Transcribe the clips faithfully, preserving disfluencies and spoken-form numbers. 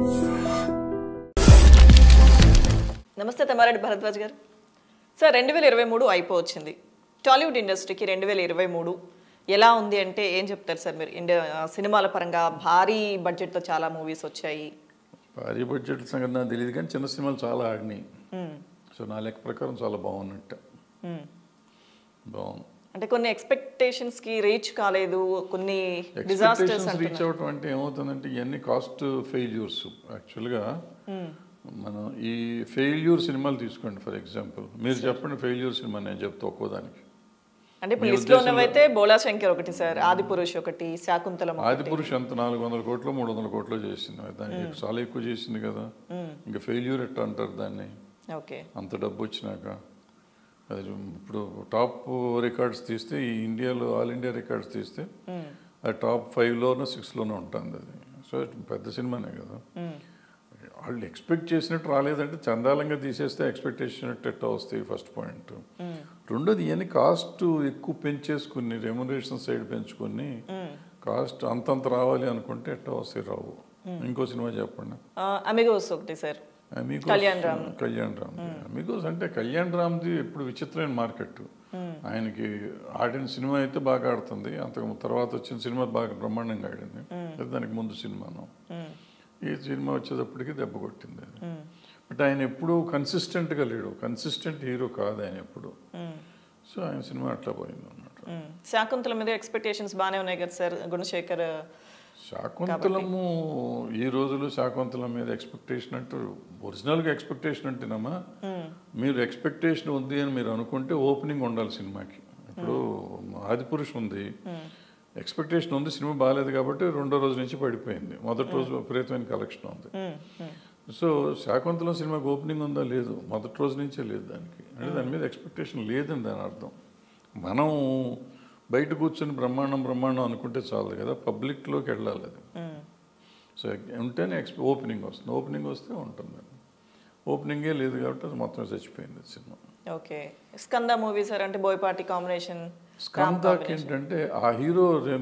నమస్తే తమ్మారెడ్డి భరద్వాజ్ గారు. సార్ రెండు వేల ఇరవై మూడు అయిపోవచ్చింది. టాలీవుడ్ ఇండస్ట్రీకి రెండు వేల ఇరవై మూడు ఎలా ఉంది అంటే ఏం చెప్తారు సార్ మీరు? ఇండియా సినిమాల పరంగా భారీ బడ్జెట్తో చాలా మూవీస్ వచ్చాయి. భారీ బడ్జెట్ సంగతి నాకు తెలియదు కానీ చిన్న సినిమాలు చాలా ఆడినాయి. సో నా లెక్క ప్రకారం చాలా బాగున్నట్టు బాగుంది. అంటే కొన్ని ఎక్స్పెక్టేషన్స్కి రీచ్ కాలేదు, కొన్ని డిజాస్టర్స్ రీచ్ అవటం అంటే ఏమవుతుందంటే ఇవన్నీ కాస్ట్ ఫెయిల్యూర్స్. యాక్చువల్గా మనం ఈ ఫెయిల్యూర్ సినిమాలు తీసుకోండి. ఫర్ ఎగ్జాంపుల్ మీరు చెప్పండి ఫెయిల్యూర్ సినిమా, నేను చెప్తా ఒక్కోదానికి. అంటే ఇప్పుడు లిస్ట్లో ఉన్నవైతే బోలా శంకర్ ఒకటి సార్, ఆది పురుష్ ఒకటి, శాకుంతలం. ఆది పురుష్ ఎంత నాలుగు వందల కోట్లు మూడు వందల కోట్లు చేసింది, దానికి చాలా ఎక్కువ చేసింది కదా. ఇంకా ఫెయిల్యూర్ ఎట్లా అంటారు దాన్ని? ఓకే, అంత డబ్బు వచ్చినాక. అది ఇప్పుడు టాప్ రికార్డ్స్ తీస్తే ఈ ఇండియాలో ఆల్ ఇండియా రికార్డ్స్ తీస్తే అది టాప్ ఫైవ్లోనో సిక్స్లోనో ఉంటుంది అది. సో పెద్ద సినిమానే కదా. వాళ్ళు ఎక్స్పెక్ట్ చేసినట్టు రాలేదంటే చందాలంగా తీసేస్తే ఎక్స్పెక్టేషన్ ఎట్టా వస్తాయి, ఫస్ట్ పాయింట్. రెండోది ఇవన్నీ కాస్ట్ ఎక్కువ పెంచేసుకుని రెమ్యునరేషన్ సైడ్ పెంచుకుని కాస్ట్ అంతంత రావాలి అనుకుంటే ఎట్టా వస్తాయి, రావు. ఇంకో సినిమా చెప్పండి. అమిగోస్ ఒకటి సార్, కళ్యాణ్ రామ్. కళ్యాణ్ రామ్ అమిగోస్ అంటే కళ్యాణ్ రామ్ది ఇప్పుడు విచిత్రమైన మార్కెట్. ఆయనకి ఆడిన సినిమా అయితే బాగా ఆడుతుంది, అంతకు తర్వాత వచ్చిన సినిమా బాగా బ్రహ్మాండంగా ఆడింది. దానికి ముందు సినిమాను ఈ సినిమా వచ్చేటప్పటికి దెబ్బ కొట్టింది. బట్ ఆయన ఎప్పుడు కన్సిస్టెంట్గా లేడు, కన్సిస్టెంట్ హీరో కాదు ఆయన ఎప్పుడు. సో ఆయన సినిమా అట్లా పోయింది అన్నమాట. శాకుంతల మీద ఎక్స్పెక్టేషన్స్ బాగానే ఉన్నాయి కదా సార్, గుణశేఖర్. శాకుంతలము ఈ రోజులు శాకుంతలం మీద ఎక్స్పెక్టేషన్ అంటారు, ఒరిజినల్గా ఎక్స్పెక్టేషన్ అంటేనమ్మా మీరు ఎక్స్పెక్టేషన్ ఉంది అని మీరు అనుకుంటే ఓపెనింగ్ ఉండాలి సినిమాకి. ఇప్పుడు ఆదిపురుష్ ఉంది, ఎక్స్పెక్టేషన్ ఉంది, సినిమా బాగాలేదు కాబట్టి రెండో రోజు నుంచి పడిపోయింది, మొదటి రోజు విపరీతమైన కలెక్షన్ ఉంది. సో శాకుంతలం సినిమాకి ఓపెనింగ్ ఉందా? లేదు, మొదటి రోజు నుంచే లేదు దానికి. అంటే దాని మీద ఎక్స్పెక్టేషన్ లేదని దాని అర్థం. మనం బయట కూర్చొని బ్రహ్మాండం బ్రహ్మాండం అనుకుంటే చాలు కదా, పబ్లిక్లోకి వెళ్ళాలి అది. సో ఉంటేనే ఎక్స్పె ఓపెనింగ్ వస్తుంది, ఓపెనింగ్ వస్తే ఉంటుంది. ఓపెనింగే లేదు కాబట్టి అది మొత్తం చచ్చిపోయింది cinema. Okay, Skanda movie sir అంటే బోయపాటి కాంబినేషన్. స్కందాకి ఏంటంటే ఆ హీరో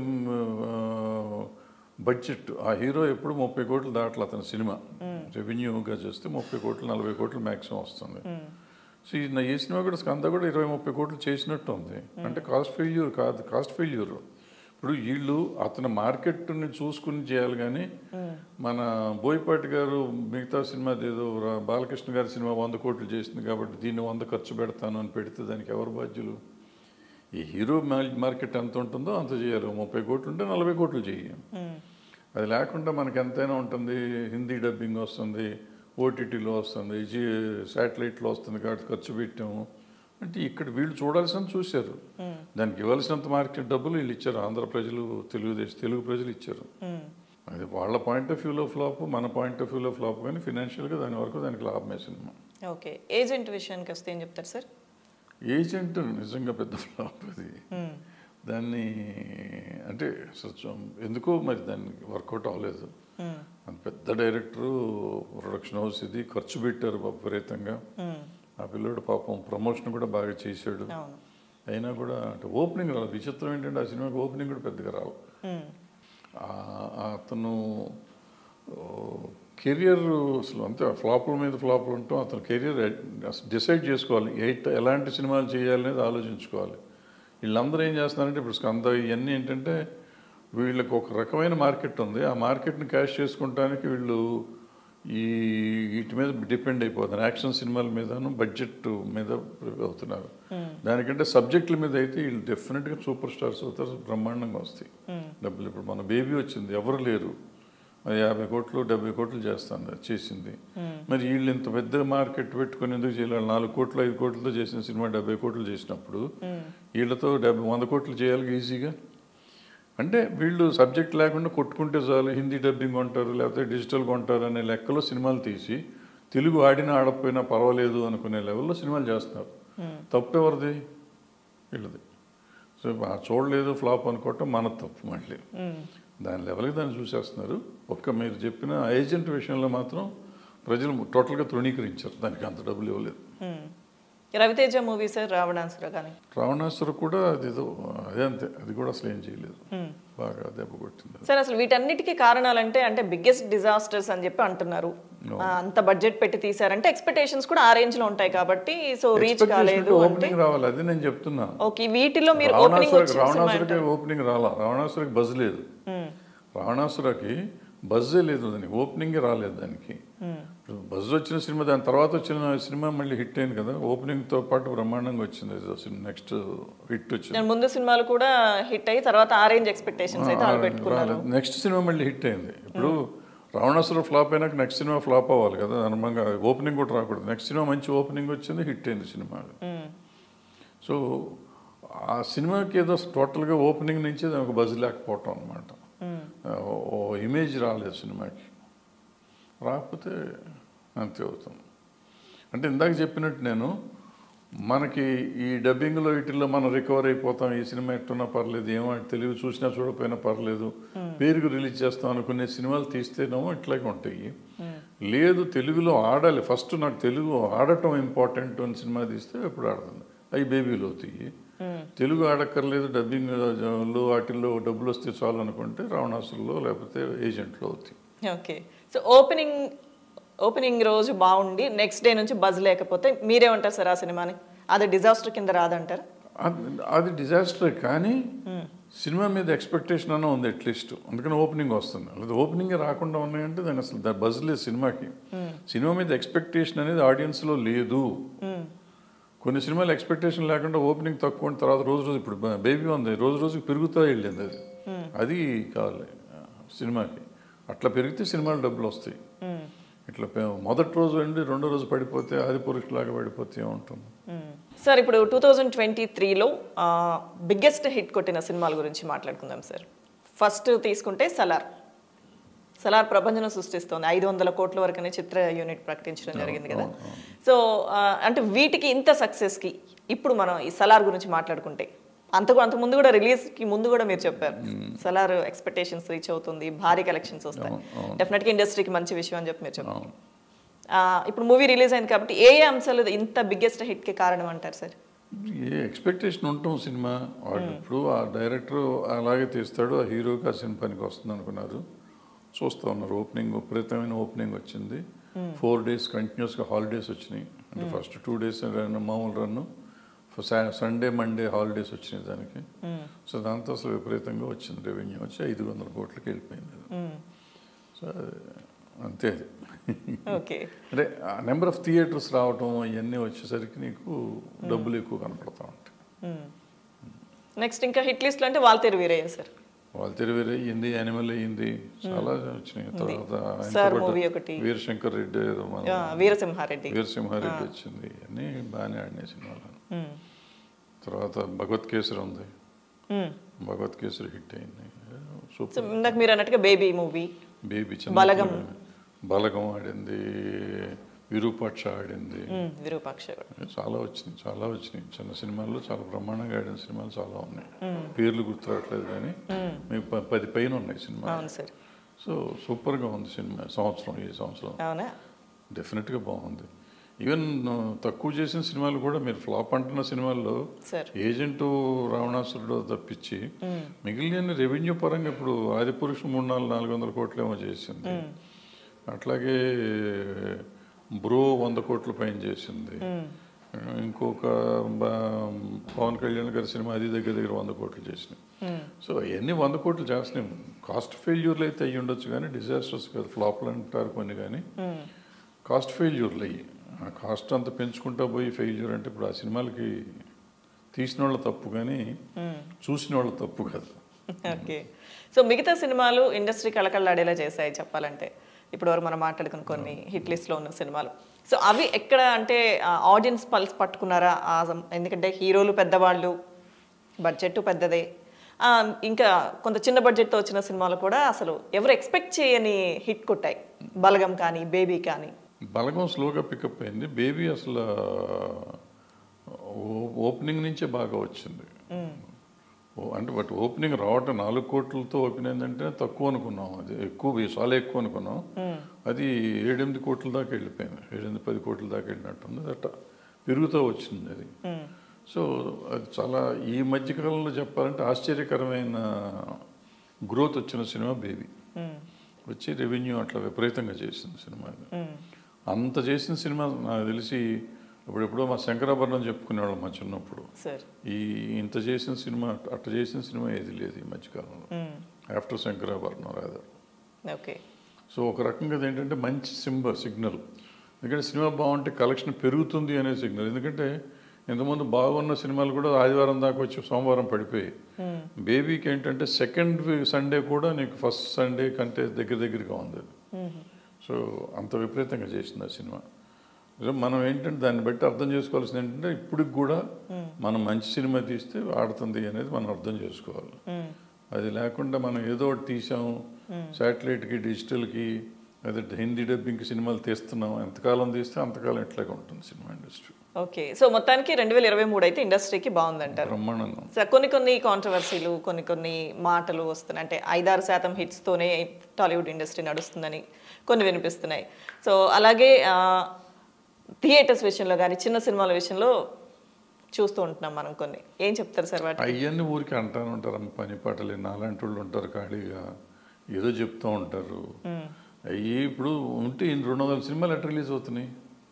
బడ్జెట్, ఆ హీరో ఎప్పుడు ముప్పై కోట్లు దాటలు అతని సినిమా రెవెన్యూగా చేస్తే ముప్పై కోట్లు నలభై కోట్లు మ్యాక్సిమం వస్తుంది. సో ఈ సినిమా కూడా స్కంద కూడా ఇరవై ముప్పై కోట్లు చేసినట్టు ఉంది. అంటే కాస్ట్ ఫెయిల్యూర్ కాదు, కాస్ట్ ఫెయిల్యూర్. ఇప్పుడు వీళ్ళు అతని మార్కెట్ని చూసుకుని చేయాలి కానీ మన బోయపాటి గారు మిగతా సినిమా ఏదో బాలకృష్ణ గారి సినిమా వంద కోట్లు చేసింది కాబట్టి దీన్ని వంద ఖర్చు పెడతాను అని పెడితే దానికి ఎవరు బాధ్యులు? ఈ హీరో మార్కెట్ ఎంత ఉంటుందో అంత చేయాలి. ముప్పై కోట్లు ఉంటే నలభై కోట్లు చేయాలి. అది లేకుండా మనకి ఎంతైనా ఉంటుంది, హిందీ డబ్బింగ్ వస్తుంది, ఓటీటీలో వస్తుంది, జీ శాటిలైట్లో వస్తుంది కాబట్టి ఖర్చు పెట్టాము అంటే ఇక్కడ వీళ్ళు చూడాల్సిన చూశారు. దానికి ఇవ్వాల్సినంత మార్కెట్ డబ్బులు వీళ్ళు ఇచ్చారు, ఆంధ్ర ప్రజలు, తెలుగుదేశం తెలుగు ప్రజలు ఇచ్చారు. అది వాళ్ళ పాయింట్ ఆఫ్ వ్యూలో ఫ్లాప్, మన పాయింట్ ఆఫ్ వ్యూలో ఫ్లాప్, కానీ ఫినాన్షియల్గా దాని వరకు దానికి లాభమే సినిమా. ఓకే, ఏజెంట్ విషయానికి వస్తే ఏం చెప్తారు సార్? ఏజెంట్ నిజంగా పెద్ద ఫ్లాప్ అది. దాన్ని అంటే ఎందుకో మరి దానికి వర్కౌట్ అవ్వలేదు. పెద్ద డైరెక్టరు, ప్రొడక్షన్ హౌస్ ఇది, ఖర్చు పెట్టారు విపరీతంగా. ఆ పిల్లోడు పాపం ప్రమోషన్ కూడా బాగా చేశాడు, అయినా కూడా అంటే ఓపెనింగ్ రాదు. విచిత్రం ఏంటంటే ఆ సినిమాకి ఓపెనింగ్ కూడా పెద్దగా రావు. అతను కెరియర్ అసలు అంతే ఫ్లాపుల మీద ఫ్లాపులు ఉంటాం. అతను కెరియర్ డిసైడ్ చేసుకోవాలి, ఎయిట్ ఎలాంటి సినిమాలు చేయాలనేది ఆలోచించుకోవాలి. వీళ్ళందరూ ఏం చేస్తున్నారంటే ఇప్పుడు స్కంద ఇవన్నీ ఏంటంటే వీళ్ళకి ఒక రకమైన మార్కెట్ ఉంది, ఆ మార్కెట్ని క్యాష్ చేసుకుంటానికి వీళ్ళు ఈ వీటి మీద డిపెండ్ అయిపోతున్నారు. యాక్షన్ సినిమాల మీదను బడ్జెట్ మీద అవుతున్నారు. దానికంటే సబ్జెక్టుల మీద అయితే వీళ్ళు డెఫినెట్గా సూపర్ స్టార్స్ అవుతారు, బ్రహ్మాండంగా వస్తాయి డబ్బులు. ఇప్పుడు మన బేబీ వచ్చింది, ఎవరు లేరు, యాభై కోట్లు డెబ్బై కోట్లు చేస్తాను చేసింది. మరి వీళ్ళు ఇంత పెద్ద మార్కెట్ పెట్టుకుని ఎందుకు చేయాలి? నాలుగు కోట్లు ఐదు కోట్లతో చేసిన సినిమా డెబ్బై కోట్లు చేసినప్పుడు వీళ్ళతో డెబ్బై వంద కోట్లు చేయాలి ఈజీగా. అంటే వీళ్ళు సబ్జెక్ట్ లేకుండా కొట్టుకుంటే చాలు, హిందీ డబ్బింగ్ కొంటారు లేకపోతే డిజిటల్ కొంటారు అనే లెక్కలో సినిమాలు తీసి తెలుగు ఆడినా ఆడకపోయినా పర్వాలేదు అనుకునే లెవెల్లో సినిమాలు చేస్తున్నారు. తప్పు ఎవరిది? వీళ్ళది. సో చూడలేదు ఫ్లాప్ అనుకోవటం మన తప్పు. మళ్ళీ దాని లెవెల్కి దాన్ని చూసేస్తున్నారు. ఒక్క మీరు చెప్పిన ఏజెంట్ విషయంలో మాత్రం ప్రజలు టోటల్గా తృణీకరించారు, దానికి అంత డబ్బులు ఇవ్వలేదు. రవితేజ మూవీ సార్ రావణాసుర కానీ రావణాసుర కూడా అది ఏదో అదే అంతే, అది కూడా అసలు ఏం చేయలేదు, బాగా దెబ్బ కొట్టింది. సార్ అసలు వీటన్నిటికీ కారణాలంటే అంటే బిగ్గెస్ట్ డిజాస్టర్స్ అని చెప్పి అంటున్నారు. ఆ, అంత బడ్జెట్ పెట్టి తీసారంటే ఎక్స్పెక్టేషన్స్ కూడా ఆ రేంజ్ లో ఉంటాయి కాబట్టి సో రీచ్ కాలేదు అంటే ఓపెనింగ్ రావాలి, అది నేను చెప్తున్నా. ఓకే, వీటిలో మీరు రావణాసురకి రావణాసురకి ఓపెనింగ్ రాలా, రావణాసురకి బజ్ లేదు, రావణాసురకి బజ్జే లేదు, దానికి ఓపెనింగ్ రాలేదు. దానికి బజ్ వచ్చిన సినిమా, దాని తర్వాత వచ్చిన సినిమా మళ్ళీ హిట్ అయింది కదా, ఓపెనింగ్ తో పాటు బ్రహ్మాండంగా వచ్చింది, నెక్స్ట్ హిట్ వచ్చింది. ముందు సినిమాలు కూడా హిట్ అయ్యి తర్వాత ఆ రేంజ్ ఎక్స్పెక్టేషన్స్ అయితే వాళ్ళు పెట్టుకున్నారు. నెక్స్ట్ సినిమా మళ్ళీ హిట్ అయింది. ఇప్పుడు రావణాసుర ఫ్లాప్ అయినాక నెక్స్ట్ సినిమా ఫ్లాప్ అవ్వాలి కదా, అనుమంగా ఓపెనింగ్ కూడా రాకూడదు. నెక్స్ట్ సినిమా మంచి ఓపెనింగ్ వచ్చింది, హిట్ అయింది సినిమా. సో ఆ సినిమాకి ఏదో టోటల్గా ఓపెనింగ్ నుంచి దానికి బజ్ లేకపోవటం అనమాట, ఓ ఇమేజ్ రాలేదు సినిమాకి, రాకపోతే అంతే అవుతుంది. అంటే ఇందాక చెప్పినట్టు నేను మనకి ఈ డబ్బింగ్లో వీటిల్లో మనం రికవర్ అయిపోతాం, ఈ సినిమా ఎట్టున్నా పర్లేదు, ఏమో తెలుగు చూసినా చూడకపోయినా పర్లేదు, పేరుకు రిలీజ్ చేస్తాం అనుకునే సినిమాలు తీస్తేనేమో ఇట్లాగే ఉంటాయి. లేదు తెలుగులో ఆడాలి, ఫస్ట్ నాకు తెలుగు ఆడటం ఇంపార్టెంట్ అని సినిమా తీస్తే ఎప్పుడు ఆడుతుంది, అవి బేబీలు అవుతాయి. తెలుగు ఆడక్కర్లేదు, డబ్బింగ్లో వాటిల్లో డబ్బులు వస్తే చాలు అనుకుంటే రావణాసుల్లో లేకపోతే ఏజెంట్లో అవుతాయి. ఓకే, సో ఓపెనింగ్ ఓపెనింగ్ రోజు బాగుండి నెక్స్ట్ డే నుంచి బజ్ లేకపోతే మీరేమంటారు సార్ ఆ సినిమాని? అది డిజాస్టర్ కింద రాదంటారు? అది డిజాస్టర్, కానీ సినిమా మీద ఎక్స్పెక్టేషన్ అన్న ఉంది అట్లీస్ట్, అందుకని ఓపెనింగ్ వస్తుంది. లేదా ఓపెనింగ్ రాకుండా ఉన్నాయంటే దాని అసలు బజ్ లేదు సినిమాకి. సినిమా మీద ఎక్స్పెక్టేషన్ అనేది ఆడియన్స్లో లేదు. కొన్ని సినిమాలు ఎక్స్పెక్టేషన్ లేకుండా ఓపెనింగ్ తక్కువ ఉన్న తర్వాత రోజు రోజు, ఇప్పుడు బేబీ ఉంది రోజు రోజుకి పెరుగుతూ వెళ్ళింది, అది అది కావాలి సినిమాకి. అట్లా పెరిగితే సినిమాలు డబ్బులు వస్తాయి. ఇట్లా మొదటి రోజు అండి రెండో రోజు పడిపోతే అది పురుషులాగా పడిపోతే ఏముంటుంది. సార్ ఇప్పుడు టూ థౌజండ్ ట్వంటీ త్రీలో బిగ్గెస్ట్ హిట్ కొట్టిన సినిమాల గురించి మాట్లాడుకుందాం సార్. ఫస్ట్ తీసుకుంటే సలార్. సలార్ ప్రపంచం సృష్టిస్తోంది, ఐదు వందల కోట్ల వరకునే చిత్ర యూనిట్ ప్రకటించడం జరిగింది కదా. సో అంటే వీటికి ఇంత సక్సెస్కి ఇప్పుడు మనం ఈ సలార్ గురించి మాట్లాడుకుంటే, అంతకు అంత ముందు కూడా రిలీజ్కి ముందు కూడా మీరు చెప్పారు సలార్ ఎక్స్పెక్టేషన్స్ రీచ్ అవుతుంది, భారీ కలెక్షన్స్ వస్తాయి, డెఫినెట్గా ఇండస్ట్రీకి మంచి విషయం అని చెప్పి మీరు చెప్పారు. ఇప్పుడు మూవీ రిలీజ్ అయింది కాబట్టి ఏ ఏ అంశాలు ఇంత బిగ్గెస్ట్ హిట్కి కారణం అంటారు సార్? ఏ ఎక్స్పెక్టేషన్ ఉంటాం సినిమా వాడు. ఇప్పుడు ఆ డైరెక్టర్ అలాగే తీస్తాడు, ఆ హీరోకి ఆ సినిమా పనికి వస్తుంది అనుకున్నారు, చూస్తూ ఉన్నారు. ఓపెనింగ్ విపరీతమైన ఓపెనింగ్ వచ్చింది, ఫోర్ డేస్ కంటిన్యూస్గా హాలిడేస్ వచ్చినాయి. అంటే ఫస్ట్ టూ డేస్ రన్ మామూలు రన్ను, సండే మండే హాలిడేస్ వచ్చినాయి దానికి. సో దాంతో అసలు విపరీతంగా వచ్చింది, రెవెన్యూ వచ్చి ఐదు వందల కోట్లకి వెళ్ళిపోయింది. సో అంతే అది. ఓకే, అంటే ఆ నెంబర్ ఆఫ్ థియేటర్స్ రావటం ఇవన్నీ వచ్చేసరికి నీకు డబ్బులు ఎక్కువ కనపడతా ఉంటాయి. నెక్స్ట్ ఇంకా హిట్ లిస్ట్లో అంటే వాల్తేరు వీరయ్య సార్, వాల్తేరు వీరయ్య అయ్యింది, యానిమల్ అయ్యింది, చాలా వచ్చినాయి. తర్వాత వీరశంకర్ రెడ్డి, వీరసింహారెడ్డి వీరసింహారెడ్డి వచ్చింది, అన్నీ బాగానే ఆడినాయి సినిమాలు. తర్వాత భగవత్ కేసరి ఉంది, భగవత్ కేసరి హిట్ అయింది, సూపర్. ఇందాక మీరు అన్నట్టుగా బేబీ మూవీ, బేబీ బలగం బలగం ఆడింది, విరూపాక్ష ఆడింది, విరూపాక్ష చాలా వచ్చినాయి, చాలా వచ్చినాయి. చిన్న సినిమాల్లో చాలా బ్రహ్మాండంగా ఆడిన సినిమాలు చాలా ఉన్నాయి, పేర్లు గుర్తురావట్లేదు కానీ మీకు పది పైన ఉన్నాయి సినిమాలు. సో సూపర్గా ఉంది సినిమా సంవత్సరం, ఈ సంవత్సరం డెఫినెట్గా బాగుంది. ఈవెన్ తక్కువ చేసిన సినిమాలు కూడా మీరు ఫ్లాప్ అంటున్న సినిమాల్లో ఏజెంటు, రావణాసురుడు తప్పించి మిగిలిన రెవెన్యూ పరంగా ఇప్పుడు ఆదిపురుషు మూడు నాలుగు నాలుగు వందల కోట్లు ఏమో చేసింది, అట్లాగే బ్రో వంద కోట్ల పైన చేసింది, ఇంకొక పవన్ కళ్యాణ్ గారి సినిమా అది దగ్గర దగ్గర వంద కోట్లు చేసినాయి. సో అవన్నీ వంద కోట్లు చేస్తున్నాయి. కాస్ట్ ఫెయిల్యూర్లు అయితే అయ్యి ఉండొచ్చు కానీ డిజాస్టర్స్ కాదు, ఫ్లాప్లు అంటారు కొన్ని, కానీ కాస్ట్ ఫెయిల్యూర్లు అయ్యి ఆ కాస్ట్ అంతా పెంచుకుంటా పోయి ఫెయిల్యూర్ అంటే ఇప్పుడు ఆ సినిమాలకి తీసిన వాళ్ళ తప్పు కానీ చూసిన వాళ్ళ తప్పు కాదు. ఓకే, సో మిగతా సినిమాలు ఇండస్ట్రీ కళకళలాడేలా చేశాయి చెప్పాలంటే, ఇప్పుడు వరకు మనం మాట్లాడుకున్న కొన్ని హిట్ లిస్ట్లో ఉన్న సినిమాలు. సో అవి ఎక్కడ అంటే ఆడియన్స్ పల్స్ పట్టుకున్నారా? ఎందుకంటే హీరోలు పెద్దవాళ్ళు, బడ్జెట్ పెద్దదే, ఇంకా కొంత చిన్న బడ్జెట్తో వచ్చిన సినిమాలు కూడా అసలు ఎవరు ఎక్స్పెక్ట్ చేయని హిట్ కొట్టాయి, బలగం కానీ బేబీ కానీ. బలగం స్లోగా పికప్ అయింది, బేబీ అసలు ఓపెనింగ్ నుంచే బాగా వచ్చింది. అంటే బట్ ఓపెనింగ్ రావటం నాలుగు కోట్లతో ఓపెన్ అయిందంటే తక్కువ అనుకున్నాం, అది ఎక్కువ చాలా ఎక్కువ అనుకున్నాం. అది ఏడెనిమిది కోట్ల దాకా వెళ్ళిపోయింది, ఏడెనిమిది పది కోట్ల దాకా వెళ్ళినట్టుంది. అట్లా పెరుగుతూ వచ్చింది అది. సో అది చాలా ఈ మధ్యకాలంలో చెప్పాలంటే ఆశ్చర్యకరమైన గ్రోత్ వచ్చిన సినిమా బేబీ. వచ్చి రెవెన్యూ అట్లా విపరీతంగా చేసింది సినిమా. అంత చేసిన సినిమా నాకు తెలిసి ఇప్పుడెప్పుడో మా శంకరాభరణం చెప్పుకునేవాళ్ళం మా చిన్నప్పుడు. ఈ ఇంత చేసిన సినిమా అట్లా చేసిన సినిమా ఏది లేదు ఈ మధ్యకాలంలో ఆఫ్టర్ శంకరాభరణం రాదా. ఓకే. సో ఒక రకంగా ఏంటంటే మంచి సింబల్ సిగ్నల్. ఎందుకంటే సినిమా బాగుంటే కలెక్షన్ పెరుగుతుంది అనే సిగ్నల్. ఎందుకంటే ఇంతకుముందు బాగున్న సినిమాలు కూడా ఆదివారం దాకా వచ్చి సోమవారం పడిపోయాయి. బేబీకి ఏంటంటే సెకండ్ సండే కూడా నీకు ఫస్ట్ సండే కంటే దగ్గర దగ్గరగా ఉంది. సో అంత విపరీతంగా చేసింది ఆ సినిమా. మనం ఏంటంటే దాన్ని బట్టి అర్థం చేసుకోవాల్సింది ఏంటంటే ఇప్పటికి కూడా మనం మంచి సినిమా తీస్తే ఆడుతుంది అనేది మనం అర్థం చేసుకోవాలి. అది లేకుండా మనం ఏదో ఒకటి తీసాము శాటిలైట్కి డిజిటల్కి అదే హిందీ డబ్బింగ్కి సినిమాలు తీస్తున్నాం, ఎంతకాలం తీస్తే అంతకాలం ఇట్లాగే ఉంటుంది సినిమా ఇండస్ట్రీ. ఓకే. సో మొత్తానికి రెండు వేల ఇరవై మూడు అయితే ఇండస్ట్రీకి బాగుందంటారు. బ్రహ్మాండంగా. సార్ కొన్ని కొన్ని కాంట్రవర్సీలు కొన్ని కొన్ని మాటలు వస్తున్నాయి. అంటే ఐదారు శాతం హిట్స్తోనే టాలీవుడ్ ఇండస్ట్రీ నడుస్తుందని కొన్ని వినిపిస్తున్నాయి. సో అలాగే థియేటర్స్ విషయంలో కానీ చిన్న సినిమాల విషయంలో చూస్తూ ఉంటున్నాం మనం కొన్ని. ఏం చెప్తారు సార్ వాటి? అవన్నీ ఊరికి అంటాను ఉంటారు, పని పాటలు నాలాంటి వాళ్ళు ఉంటారు ఖాళీగా ఏదో చెప్తూ ఉంటారు. అవి ఇప్పుడు ఉంటే రెండు వందల సినిమాలు ఎట్లా రిలీజ్ అవుతున్నాయి?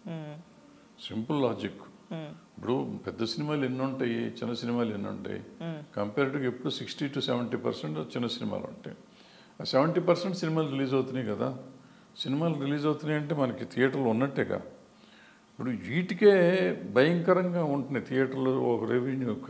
Simple logic. ఇప్పుడు పెద్ద సినిమాలు ఎన్ని ఉంటాయి, చిన్న సినిమాలు ఎన్ని ఉంటాయి? కంపేరిటివ్గా ఎప్పుడు సిక్స్టీ టు సెవెంటీ పర్సెంట్ చిన్న సినిమాలు ఉంటాయి. ఆ సెవెంటీ పర్సెంట్ సినిమాలు రిలీజ్ అవుతున్నాయి కదా. సినిమాలు రిలీజ్ అవుతున్నాయి అంటే మనకి థియేటర్లు ఉన్నట్టేగా. ఇప్పుడు వీటికే భయంకరంగా ఉంటున్నాయి థియేటర్లో. ఒక రెవెన్యూ ఒక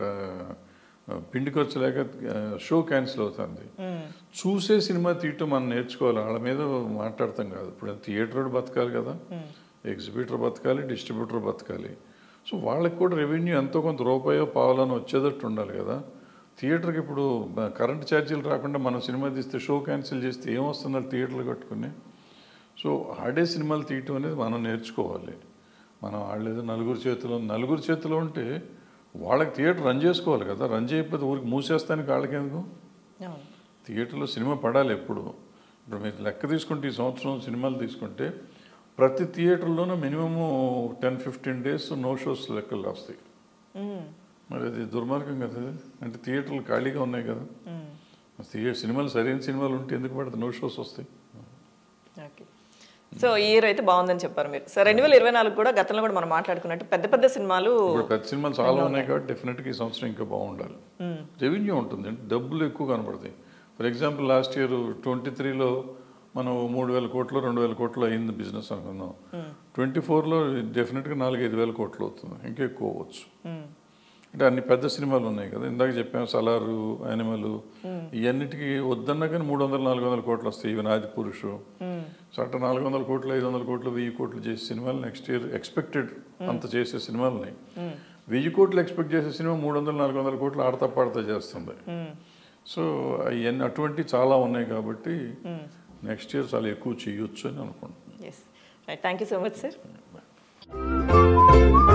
పిండి ఖర్చు లేక షో క్యాన్సిల్ అవుతుంది. చూసే సినిమా తీయటం మనం నేర్చుకోవాలి, వాళ్ళ మీద మాట్లాడతాం కాదు. ఇప్పుడు థియేటర్ బతకాలి కదా, ఎగ్జిబిటర్ బతకాలి, డిస్ట్రిబ్యూటర్ బతకాలి. సో వాళ్ళకి కూడా రెవెన్యూ ఎంతో కొంత రూపాయో పావాలని వచ్చేటట్టు ఉండాలి కదా. థియేటర్కి ఇప్పుడు కరెంట్ ఛార్జీలు రాకుండా మనం సినిమా తీస్తే షో క్యాన్సిల్ చేస్తే ఏమొస్తుంది థియేటర్లు కట్టుకుని. సో ఆడే సినిమాలు తీయటం అనేది మనం నేర్చుకోవాలి. మనం ఆడలేదు నలుగురు చేతిలో నలుగురు చేతిలో ఉంటే వాళ్ళకి థియేటర్ రన్ చేసుకోవాలి కదా. రన్ చేయకపోతే ఊరికి మూసేస్తానికి వాళ్ళకి ఎందుకు? థియేటర్లో సినిమా పడాలి ఎప్పుడు. ఇప్పుడు మీరు లెక్క తీసుకుంటే ఈ సంవత్సరం సినిమాలు తీసుకుంటే ప్రతి థియేటర్లోనూ minimum ten fifteen days no shows లెక్కలు వస్తాయి. మరి అది దుర్మార్గం కదా. అంటే థియేటర్లు ఖాళీగా ఉన్నాయి కదా. థియేటర్ సినిమాలు సరైన సినిమాలు ఉంటే ఎందుకు పడితే నో షోస్ వస్తాయి. ఓకే. సో ఈ ఇయర్ అయితే బాగుందని చెప్పారు మీరు. సో రెండు వేల ఇరవై నాలుగు కూడా గతంలో కూడా మనం మాట్లాడుకున్నట్టు పెద్ద పెద్ద సినిమాలు పెద్ద సినిమాలు చాలా ఉన్నాయి కాబట్టి డెఫినెట్గా ఈ సంవత్సరం ఇంకా బాగుండాలి. రెవెన్యూ ఉంటుంది అంటే డబ్బులు ఎక్కువ కనపడతాయి. For example last year twenty త్రీలో మనం మూడు వేల కోట్లు రెండు వేల కోట్లు అయింది బిజినెస్ అనుకున్నాం. ట్వంటీ ఫోర్లో డెఫినెట్గా నాలుగైదు వేల కోట్లు అవుతుంది, ఇంకా ఎక్కువ అవ్వచ్చు. అంటే అన్ని పెద్ద సినిమాలు ఉన్నాయి కదా. ఇందాక చెప్పాము సలారు, యానిమల్, ఇవన్నిటికీ వద్దన్నా కానీ మూడు వందల నాలుగు వందల కోట్లు వస్తాయి. ఈవెన్ ఆది పురుషు. సో అట్లా నాలుగు వందల కోట్లు ఐదు వందల కోట్లు వెయ్యి కోట్లు చేసే సినిమాలు నెక్స్ట్ ఇయర్ ఎక్స్పెక్టెడ్ అంత చేసే సినిమాలు ఉన్నాయి. వెయ్యి కోట్లు ఎక్స్పెక్ట్ చేసే సినిమా మూడు వందల నాలుగు వందల కోట్లు ఆడతా పాడతా చేస్తుంది. సో అవన్నీ అటువంటి చాలా ఉన్నాయి కాబట్టి నెక్స్ట్ ఇయర్ చాలా ఎక్కువ చేయొచ్చు అని అనుకుంటున్నాను. Thank you so much sir.